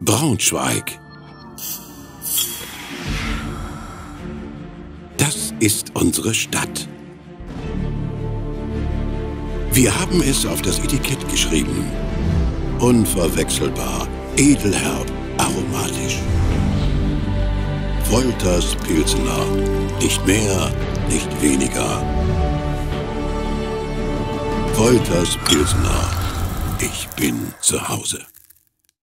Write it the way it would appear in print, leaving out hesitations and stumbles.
Braunschweig. Das ist unsere Stadt. Wir haben es auf das Etikett geschrieben. Unverwechselbar, edelherb, aromatisch. Wolters Pilsener. Nicht mehr, nicht weniger. Wolters Pilsener. Ich bin zu Hause.